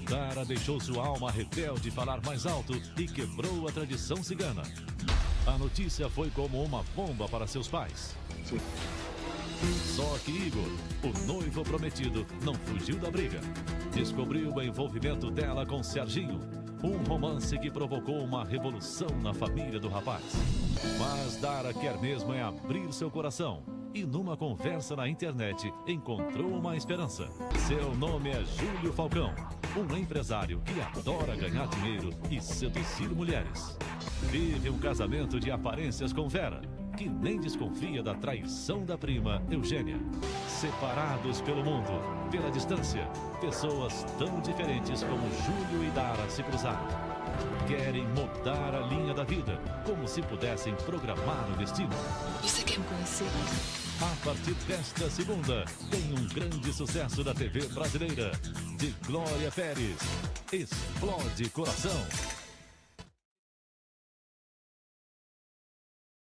Dara deixou sua alma rebelde falar mais alto e quebrou a tradição cigana. A notícia foi como uma bomba para seus pais. Só que Igor, o noivo prometido, não fugiu da briga. Descobriu o envolvimento dela com Serginho, um romance que provocou uma revolução na família do rapaz. Mas Dara quer mesmo é abrir seu coração e numa conversa na internet encontrou uma esperança. Seu nome é Júlio Falcão, um empresário que adora ganhar dinheiro e seduzir mulheres. Vive um casamento de aparências com Vera, que nem desconfia da traição da prima Eugênia. Separados pelo mundo, pela distância, pessoas tão diferentes como Júlio e Dara se cruzaram. Querem mudar a linha da vida, como se pudessem programar o destino. Você quer me conhecer? A partir desta segunda, tem um grande sucesso da TV brasileira, de Glória Pérez. Explode Coração.